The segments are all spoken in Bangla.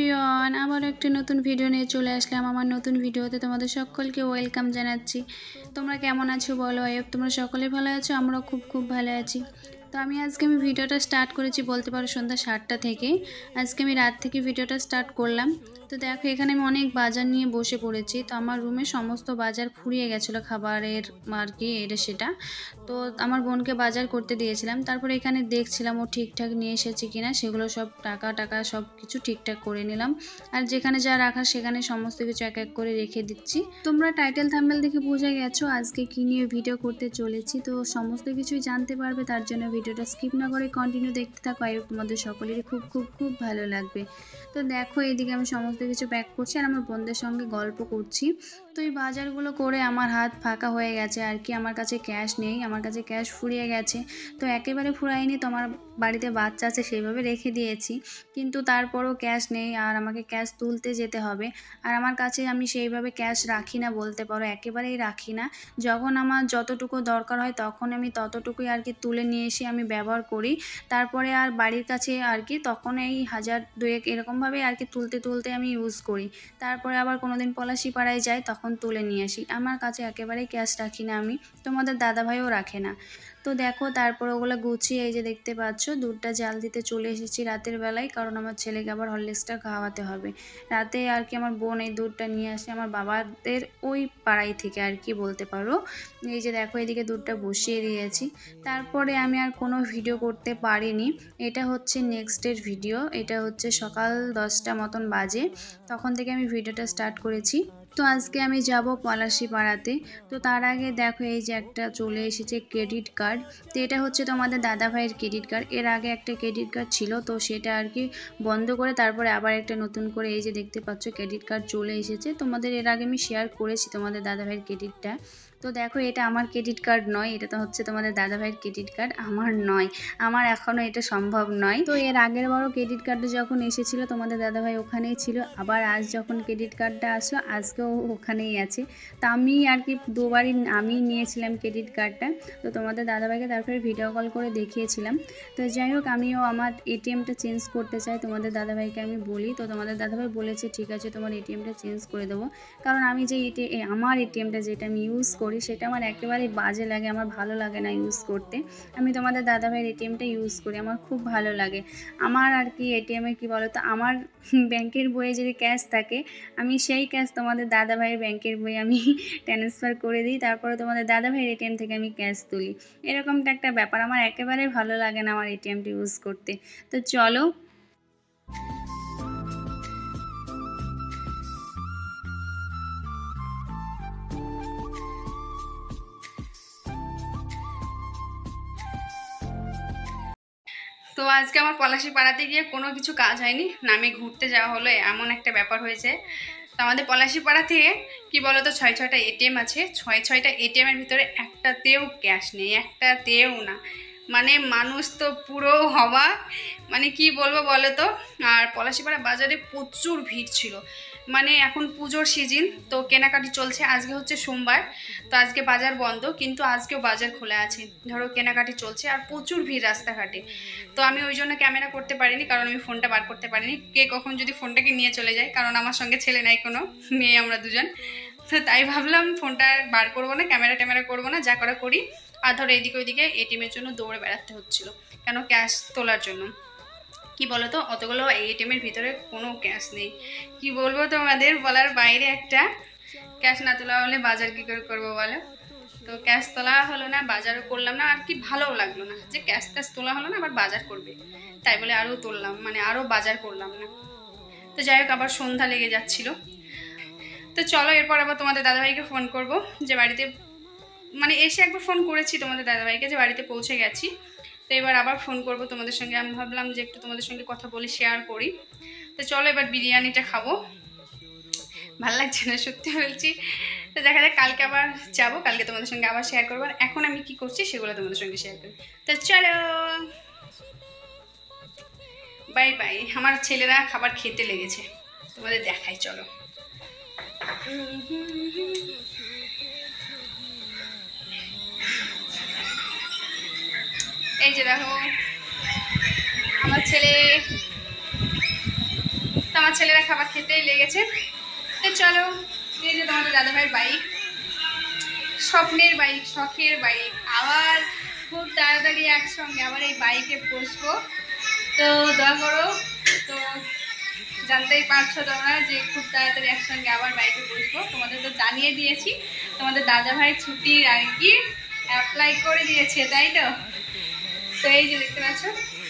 এভরিওয়ান, আবার একটা নতুন ভিডিও নিয়ে চলে আসলাম। আমার নতুন ভিডিওতে তোমাদের সকলকে ওয়েলকাম জানাচ্ছি। তোমরা কেমন আছো বলো? তোমরা সকলে ভালো আছো? আমরাও খুব ভালো আছি। তো আমি ভিডিওটা স্টার্ট করেছি বলতে পারো সন্ধ্যা 7টা থেকে। আজকে আমি রাত থেকে ভিডিওটা স্টার্ট করলাম। তো দেখো এখানে আমি অনেক বাজার নিয়ে বসে পড়েছি। তো আমার রুমে সমস্ত বাজার ফুরিয়ে গেছিলো খাবারের আর কি এটা সেটা। তো আমার বোনকে বাজার করতে দিয়েছিলাম। তারপরে এখানে দেখছিলাম ও ঠিকঠাক নিয়ে এসেছে কিনা, সেগুলো সব টাকা সব কিছু ঠিকঠাক করে নিলাম। আর যেখানে যা রাখা সেখানে সমস্ত কিছু এক এক করে রেখে দিচ্ছি। তোমরা টাইটেল থাম্বনেল দেখে বুঝে গেছো আজকে কি নিয়ে ভিডিও করতে চলেছি। তো সমস্ত কিছুই জানতে পারবে, তার জন্য ভিডিওটা স্কিপ না করে কন্টিনিউ দেখতে থাকো। তোমাদের সকলেরই খুব ভালো লাগবে। তো দেখো এইদিকে আমি সমস্ত কিছু প্যাক করছি আর আমার বোনদের সঙ্গে গল্প করছি। তো এই বাজারগুলো করে আমার হাত ফাঁকা হয়ে গেছে আর কি। আমার কাছে ক্যাশ নেই, আমার কাছে ক্যাশ ফুরিয়ে গেছে। তো একেবারে ফুরাইনি, তো আমার বাড়িতে বাচ্চা আছে সেইভাবে রেখে দিয়েছি, কিন্তু তারপরও ক্যাশ নেই আর আমাকে ক্যাশ তুলতে যেতে হবে। আর আমার কাছে আমি সেইভাবে ক্যাশ রাখি না বলতে পারো, একেবারেই রাখি না। যখন আমার যতটুকু দরকার হয় তখন আমি ততটুকুই আর কি তুলে নিয়ে এসে আমি ব্যবহার করি। তারপরে আর বাড়ির কাছে আর কি তখন এই 1000-2 এরকমভাবে আর কি তুলতে আমি ইউজ করি। তারপরে আবার কোনোদিন পলাশিপাড়ায় যাই তখন তুলে নিয়ে আসি। আমার কাছে একেবারেই ক্যাশ রাখি না আমি, তোমাদের দাদাভাইও রাখে না। তো দেখো তারপর ওগুলো গুছিয়ে এই যে দেখতে পাচ্ছ দুধটা জাল দিতে চলে এসেছি রাতের বেলায়, কারণ আমার ছেলেকে আবার হরলিক্সটা খাওয়াতে হবে। রাতে আর কি আমার বোন এই দুধটা নিয়ে আসে আমার বাবাদের ওই পাড়াই থেকে আর কি বলতে পারো। এই যে দেখো এদিকে দুধটা বসিয়ে দিয়েছি। তারপরে আমি আর কোনো ভিডিও করতে পারিনি। এটা হচ্ছে নেক্সটের ভিডিও, এটা হচ্ছে সকাল 10টা মতন বাজে, তখন থেকে আমি ভিডিওটা স্টার্ট করেছি। তো আজকে আমি যাব পলাশিপাড়াতে। তো তার আগে দেখো এই যে একটা চলে এসেছে ক্রেডিট কার্ড। তো এটা হচ্ছে তোমাদের দাদাভাইয়ের ক্রেডিট কার্ড। এর আগে একটা ক্রেডিট কার্ড ছিল, তো সেটা আর কি বন্ধ করে তারপরে আবার একটা নতুন করে এই যে দেখতে পাচ্ছ ক্রেডিট কার্ড চলে এসেছে। তোমাদের এর আগে আমি শেয়ার করেছি তোমাদের দাদাভাইয়ের ক্রেডিটটা। তো দেখো এটা আমার ক্রেডিট কার্ড নয়, এটা তো হচ্ছে তোমাদের দাদাভাইয়ের ক্রেডিট কার্ড, আমার নয়। আমার এখনও এটা সম্ভব নয়। তো এর আগের বারও ক্রেডিট কার্ডটা যখন এসেছিলো তোমাদের দাদাভাই ওখানেই ছিল, আবার আজ যখন ক্রেডিট কার্ডটা আসলো আজকেও ওখানেই আছে। তা আমি আর কি দুবারই আমি নিয়েছিলাম ক্রেডিট কার্ডটা। তো তোমাদের দাদাভাইকে তারপরে ভিডিও কল করে দেখিয়েছিলাম। তো যাই হোক আমিও আমার এটিএমটা চেঞ্জ করতে চাই, তোমাদের দাদাভাইকে আমি বলি। তো তোমাদের দাদাভাই বলেছে ঠিক আছে তোমার এটিএমটা চেঞ্জ করে দেবো, কারণ আমি যে আমার এটিএমটা যেটা আমি ইউজ করি সেটা আমার একেবারেই বাজে লাগে, আমার ভালো লাগে না ইউজ করতে। আমি তোমাদের দাদাভাইয়ের এটিএমটা ইউজ করি, আমার খুব ভালো লাগে। আমার আর কি এটিএমে কি বলো তো, আমার ব্যাংকের বইয়ে যদি ক্যাশ থাকে আমি সেই ক্যাশ তোমাদের দাদাভাইয়ের ব্যাংকের বইয়ে আমি ট্রান্সফার করে দিই, তারপরে তোমাদের দাদাভাইয়ের এটিএম থেকে আমি ক্যাশ তুলি। এরকমটা একটা ব্যাপার, আমার একেবারে ভালো লাগে না আমার এটিএমটা ইউজ করতে। তো চলো তো আজকে আমার পলাশিপাড়াতে গিয়ে কোনো কিছু কাজ হয়নি, নামে ঘুরতে যাওয়া হলো, এমন একটা ব্যাপার হয়েছে। তো আমাদের পলাশিপাড়া থেকে কি বলতো 6-6টা এটিএম আছে, 6-6টা এটিএমের ভিতরে একটাতেও ক্যাশ নেই, একটাতেও না। মানে মানুষ তো পুরো অবাক, মানে কি বলবো বলো তো। আর পলাশিপাড়া বাজারে প্রচুর ভিড় ছিল, মানে এখন পুজোর সিজন তো কেনাকাটি চলছে। আজকে হচ্ছে সোমবার, তো আজকে বাজার বন্ধ, কিন্তু আজকেও বাজার খোলা আছে, ধরো কেনাকাটি চলছে আর প্রচুর ভিড় রাস্তাঘাটে। তো আমি ওই জন্য ক্যামেরা করতে পারিনি, কারণ আমি ফোনটা বার করতে পারিনি, কে কখন যদি ফোনটাকে নিয়ে চলে যায়, কারণ আমার সঙ্গে ছেলে নাই কোনো, মেয়ে আমরা দুজন। তো তাই ভাবলাম ফোনটা বার করবো না, ক্যামেরা করবো না, যা করা করি। আর ধরো এদিকে ওইদিকে এটিএমের জন্য দৌড়ে বেড়াতে হচ্ছিল, কেন ক্যাশ তোলার জন্য। কি বলতো অতগুলো এটিএমের ভিতরে কোনো ক্যাশ নেই, কি বলবো তোমাদের বলার বাইরে। একটা ক্যাশ না তোলা হলে বাজার কী করে করবো বলো। তো ক্যাশ তোলা হলো না, বাজারও করলাম না, আর কি ভালোও লাগলো না যে ক্যাশ তোলা হলো না আবার বাজার করবে, তাই বলে আরও তুললাম, মানে আরও বাজার করলাম না। তো যাই হোক আবার সন্ধ্যা লেগে যাচ্ছিল। তো চলো এরপর আবার তোমাদের দাদাভাইকে ফোন করব যে বাড়িতে, মানে এসে একবার ফোন করেছি তোমাদের দাদাভাইকে যে বাড়িতে পৌঁছে গেছি। তো এবার আবার ফোন করব তোমাদের সঙ্গে, আমি ভাবলাম যে একটু তোমাদের সঙ্গে কথা বলে শেয়ার করি। তো চলো এবার বিরিয়ানিটা খাবো, ভালো লাগছে না সত্যি বলছি। তো দেখা যাক, কালকে আবার যাবো, কালকে তোমাদের সঙ্গে আবার শেয়ার করবো। আর এখন আমি কি করছি সেগুলো তোমাদের সঙ্গে শেয়ার করি। তো চলো বাই বাই। আমার ছেলেরা খাবার খেতে লেগেছে, তোমাদের দেখাই চলো। এই যে দেখো আমার ছেলে, তো আমার ছেলেরা খাবার খেতেই লেগেছে। তো চলো, এই যে তোমাদের দাদাভাইয়ের বাইক, স্বপ্নের বাইক, শখের বাইক, আবার খুব তাড়াতাড়ি একসঙ্গে আবার এই বাইকে বসবো। তো দয়া করো, তো জানতেই পারছো তোমরা যে খুব তাড়াতাড়ি একসঙ্গে আবার বাইকে বসবো। তোমাদের তো জানিয়ে দিয়েছি, তোমাদের দাদাভাই ছুটির আর কি অ্যাপ্লাই করে দিয়েছে, তাই তো? তো এই যে দেখতে পাচ্ছ,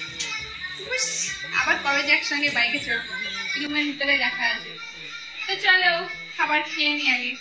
আবার কবে যে একসঙ্গে বাইকে চড়বো রুমের ভিতরে দেখা আছে। তো চলো খাবার খেয়ে নি আগে।